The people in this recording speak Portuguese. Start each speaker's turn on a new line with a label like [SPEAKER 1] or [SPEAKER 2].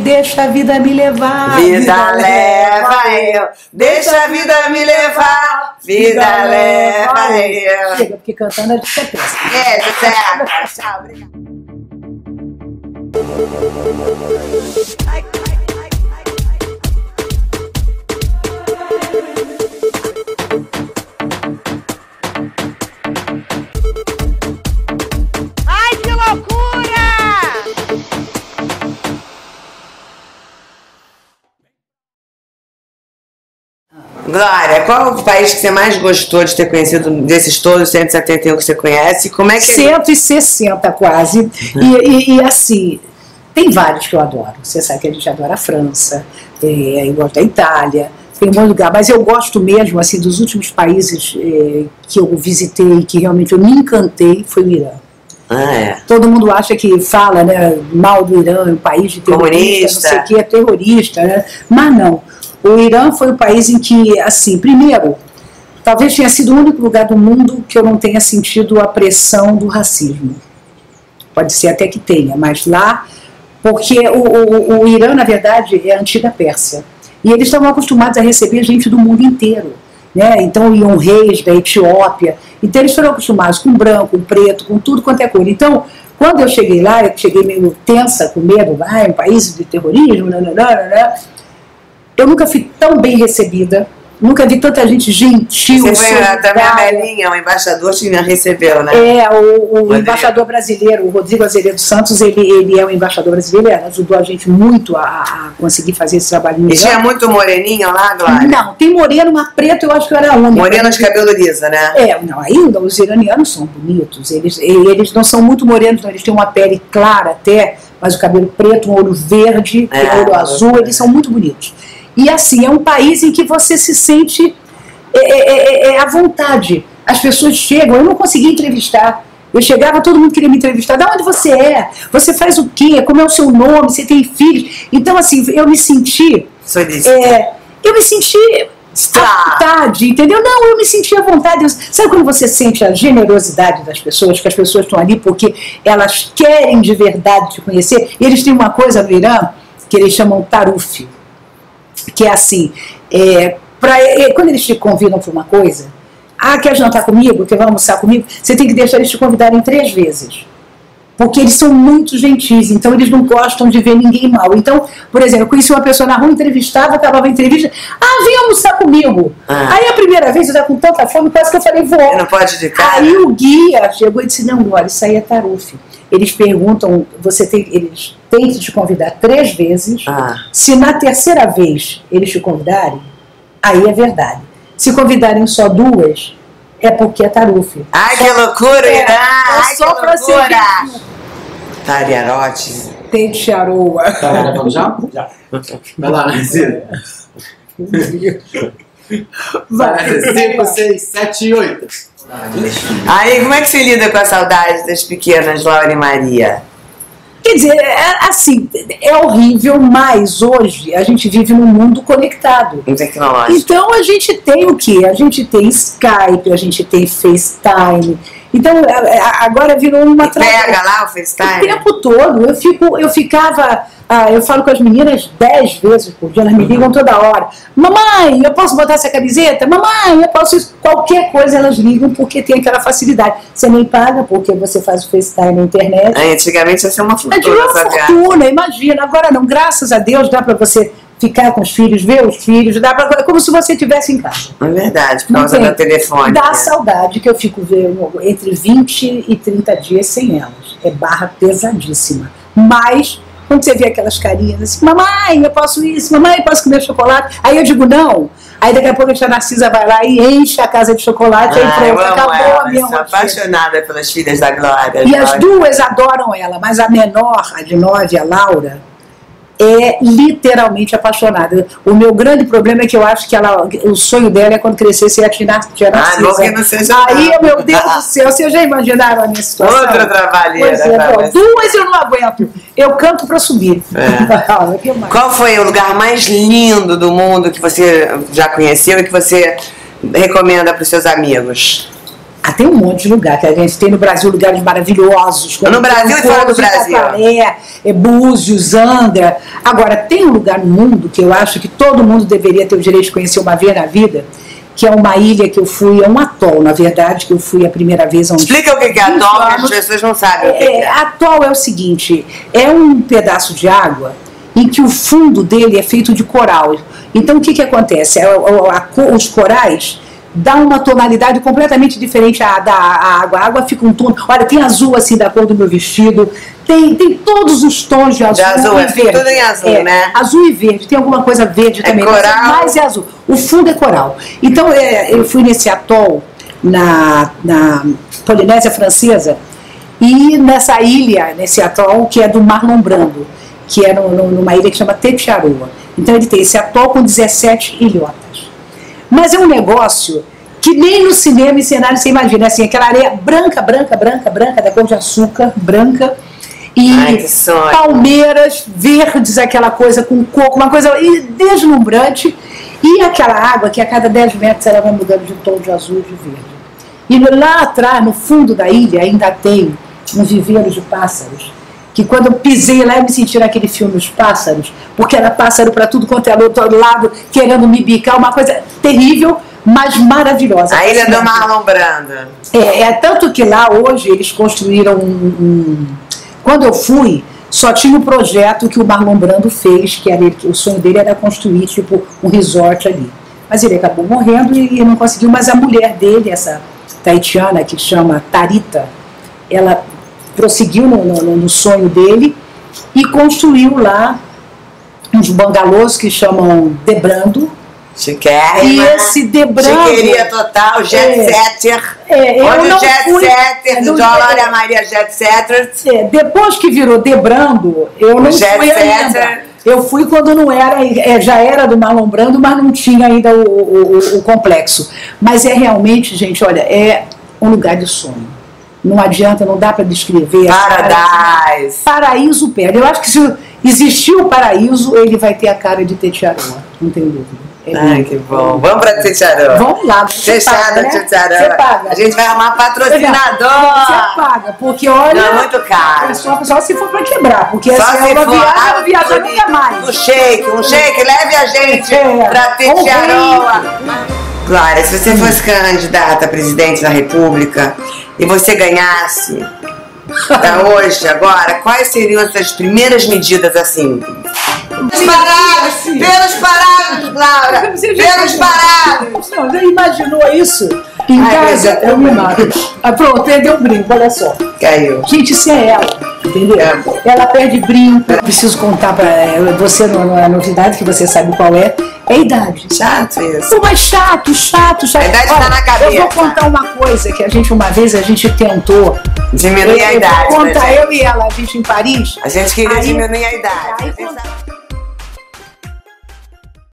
[SPEAKER 1] Deixa a vida me levar.
[SPEAKER 2] Vida leva eu. Deixa a vida me levar. Vida leva eu.
[SPEAKER 1] Chega, porque cantando a gente é péssimo.
[SPEAKER 2] Tchau, obrigada.
[SPEAKER 3] Ai, que loucura!
[SPEAKER 2] Glória, qual o país que você mais gostou de ter conhecido desses todos 171 que você conhece? Como é que
[SPEAKER 1] 160 quase. E assim, tem vários que eu adoro. Você sabe que a gente adora a França, eu gosto da Itália, tem um monte de lugar. Mas eu gosto mesmo, assim, dos últimos países que eu visitei, que realmente eu me encantei, foi o Irã. Todo mundo acha que fala, né, mal do Irã, um país de terrorista, não sei o que, é terrorista, né? Mas não. O Irã foi o país em que, assim, primeiro, talvez tenha sido o único lugar do mundo que eu não tenha sentido a pressão do racismo. Pode ser até que tenha, mas lá, porque o Irã, na verdade, é a antiga Pérsia. E eles estavam acostumados a receber gente do mundo inteiro, né? Então iam reis da Etiópia, então eles foram acostumados com branco, com preto, com tudo quanto é cor. Então, quando eu cheguei lá, eu cheguei meio tensa, com medo, um país de terrorismo, eu nunca fui tão bem recebida, nunca vi tanta gente gentil.
[SPEAKER 2] Você foi também a Melinha, o embaixador que me recebeu, né?
[SPEAKER 1] O embaixador brasileiro, o Rodrigo Azevedo Santos, ele é um embaixador brasileiro, ele ajudou a gente muito a conseguir fazer esse trabalho melhor.
[SPEAKER 2] E tinha muito moreninho lá, Glória?
[SPEAKER 1] Não, tem moreno, mas preto eu acho que eu era a única.
[SPEAKER 2] Moreno de cabelo liso, né?
[SPEAKER 1] Não, ainda os iranianos são bonitos, eles não são muito morenos, não, eles têm uma pele clara até, mas o cabelo preto, um olho verde, um olho azul, eles são muito bonitos. E assim, é um país em que você se sente à vontade. As pessoas chegam, eu não conseguia entrevistar. Eu chegava, todo mundo queria me entrevistar. De onde você é? Você faz o quê? Como é o seu nome? Você tem filhos? Então, assim, eu me senti... eu me senti à vontade, entendeu? Não, eu me senti à vontade. Sabe quando você sente a generosidade das pessoas, que as pessoas estão ali porque elas querem de verdade te conhecer? E eles têm uma coisa no Irã que eles chamam taruf, que é assim, quando eles te convidam para uma coisa, quer jantar comigo, quer almoçar comigo, você tem que deixar eles te convidarem 3 vezes, porque eles são muito gentis, então eles não gostam de ver ninguém mal. Então, por exemplo, eu conheci uma pessoa na rua, entrevistava, acabava a entrevista, vem almoçar comigo. Aí a primeira vez eu estava com tanta fome, quase que eu falei, vou.
[SPEAKER 2] Não pode de cara.
[SPEAKER 1] Aí o guia chegou e disse, não, olha, isso aí é taruf. Eles perguntam, eles têm que te convidar 3 vezes. Se na 3ª vez eles te convidarem, aí é verdade. Se convidarem só 2, é porque é taruf.
[SPEAKER 2] Ai, que loucura, Irã!
[SPEAKER 1] Só pra ser
[SPEAKER 2] Tariarote.
[SPEAKER 1] Tem charoa.
[SPEAKER 4] Tá, vamos já? Já. Vai lá, Narcisa. Vai, 5, 6, 7 e 8.
[SPEAKER 2] Aí, como é que você lida com a saudade das pequenas Laura e Maria?
[SPEAKER 1] Quer dizer, assim, é horrível, mas hoje a gente vive num mundo conectado.
[SPEAKER 2] Tecnológico.
[SPEAKER 1] Então a gente tem o quê? A gente tem Skype, a gente tem FaceTime. Então agora virou uma
[SPEAKER 2] pega lá o FaceTime?
[SPEAKER 1] O tempo todo. Eu falo com as meninas 10 vezes por dia, elas me ligam toda hora. Mamãe, eu posso botar essa camiseta? Mamãe, eu posso isso? Qualquer coisa elas ligam porque tem aquela facilidade. Você nem paga porque você faz o FaceTime na internet.
[SPEAKER 2] Antigamente ia ser uma fortuna.
[SPEAKER 1] Imagina. Agora não, graças a Deus dá para você ficar com os filhos, ver os filhos, é como se você estivesse em casa.
[SPEAKER 2] É verdade, por causa do telefone.
[SPEAKER 1] Dá saudade que eu fico vendo entre 20 e 30 dias sem elas. É barra pesadíssima. Mas, quando você vê aquelas carinhas assim, mamãe, eu posso isso, mamãe, eu posso comer chocolate. Aí eu digo, não. Aí daqui a pouco a Narcisa vai lá e enche a casa de chocolate. Aí pronto, acabou a minha rotina.
[SPEAKER 2] Apaixonada pelas filhas da Glória.
[SPEAKER 1] E as duas adoram ela, mas a menor, a de 9, a Laura, é literalmente apaixonada. O meu grande problema é que eu acho que o sonho dela é quando crescer ser a tia Narcisa.
[SPEAKER 2] Não seja
[SPEAKER 1] aí, meu Deus do céu, vocês já imaginaram a minha situação?
[SPEAKER 2] Outra trabalheira.
[SPEAKER 1] Duas eu não aguento. Eu canto para subir.
[SPEAKER 2] Qual foi o lugar mais lindo do mundo que você já conheceu e que você recomenda para os seus amigos?
[SPEAKER 1] Tem um monte de lugar, que a gente tem no Brasil lugares maravilhosos.
[SPEAKER 2] No Brasil e fora do Brasil.
[SPEAKER 1] Itaparé, Búzios, Angra. Agora, tem um lugar no mundo que eu acho que todo mundo deveria ter o direito de conhecer uma vez na vida, que é uma ilha que eu fui, é um atol, na verdade, que eu fui a primeira vez.
[SPEAKER 2] Explica o que é atol, que as pessoas não sabem o que é.
[SPEAKER 1] Atol é o seguinte, é um pedaço de água em que o fundo dele é feito de coral. Então, o que acontece? Os corais dá uma tonalidade completamente diferente da água. A água fica um tom... Olha, tem azul assim da cor do meu vestido, tem todos os tons de azul e verde.
[SPEAKER 2] Tudo em azul, né?
[SPEAKER 1] Azul e verde, tem alguma coisa verde também.
[SPEAKER 2] Coral.
[SPEAKER 1] Mas é azul. O fundo é coral. Então, eu fui nesse atol na Polinésia Francesa e nessa ilha, nesse atol, que é do Marlon Brando, que é numa ilha que chama Tetiaroa. Então, ele tem esse atol com 17 ilhotas. Mas é um negócio que nem no cinema e cenário você imagina, assim, aquela areia branca, da cor de açúcar, branca, e palmeiras verdes, aquela coisa com coco, uma coisa deslumbrante, e aquela água que a cada 10 metros ela vai mudando de tom de azul e de verde. E lá atrás, no fundo da ilha, ainda tem um viveiro de pássaros, que quando eu pisei lá eu me senti naquele filme Os Pássaros, porque era pássaro para tudo quanto é do outro lado, querendo me bicar, uma coisa terrível, mas maravilhosa.
[SPEAKER 2] A ilha do Marlon Brando.
[SPEAKER 1] Tanto que lá hoje eles construíram Quando eu fui, só tinha um projeto que o Marlon Brando fez, que o sonho dele era construir tipo um resort ali. Mas ele acabou morrendo e não conseguiu, mas a mulher dele, essa tahitiana que chama Tarita, ela prosseguiu no sonho dele e construiu lá uns bangalôs que chamam Debrando.
[SPEAKER 2] Chiquérrima.
[SPEAKER 1] E esse Debrando...
[SPEAKER 2] Chiqueria total, jet setter. Onde o jet setter, do Glória Maria jet setter.
[SPEAKER 1] Depois que virou Debrando, eu não fui ainda. Eu fui quando não era, já era do Marlon Brando, mas não tinha ainda o complexo. Mas realmente, gente, olha, é um lugar de sonho. Não adianta, não dá para descrever.
[SPEAKER 2] Paradise.
[SPEAKER 1] Paraíso perde. Eu acho que se existir o paraíso, ele vai ter a cara de Tetiaroa. Não tem dúvida.
[SPEAKER 2] Ai, que bom. Vamos para Tetiaroa.
[SPEAKER 1] Vamos lá.
[SPEAKER 2] Fechado,
[SPEAKER 1] né?
[SPEAKER 2] Tetiaroa.
[SPEAKER 1] Você paga.
[SPEAKER 2] A gente vai arrumar patrocinador.
[SPEAKER 1] Você paga, porque olha...
[SPEAKER 2] Não, é muito caro.
[SPEAKER 1] Só se for para quebrar, porque essa é uma viagem nunca mais.
[SPEAKER 2] Um shake, leve a gente para Tetiaroa. Glória, se você fosse candidata a presidente da República e você ganhasse hoje, agora, quais seriam as suas primeiras medidas assim? Pelos parados, Laura! Pelos parados!
[SPEAKER 1] Não, já imaginou isso? Em casa, eu me mato. Pronto, perdeu o brinco, olha só.
[SPEAKER 2] Caiu.
[SPEAKER 1] Gente, isso é ela, entendeu? Ela perde brinco. Eu preciso contar pra você, não é novidade, que você sabe qual é. É a idade.
[SPEAKER 2] Chato isso.
[SPEAKER 1] Pô, mas chato.
[SPEAKER 2] A idade tá na cabeça.
[SPEAKER 1] Eu vou contar uma coisa que uma vez a gente tentou
[SPEAKER 2] diminuir a idade.
[SPEAKER 1] Conta eu e ela, a gente em Paris.
[SPEAKER 2] A gente queria diminuir a idade.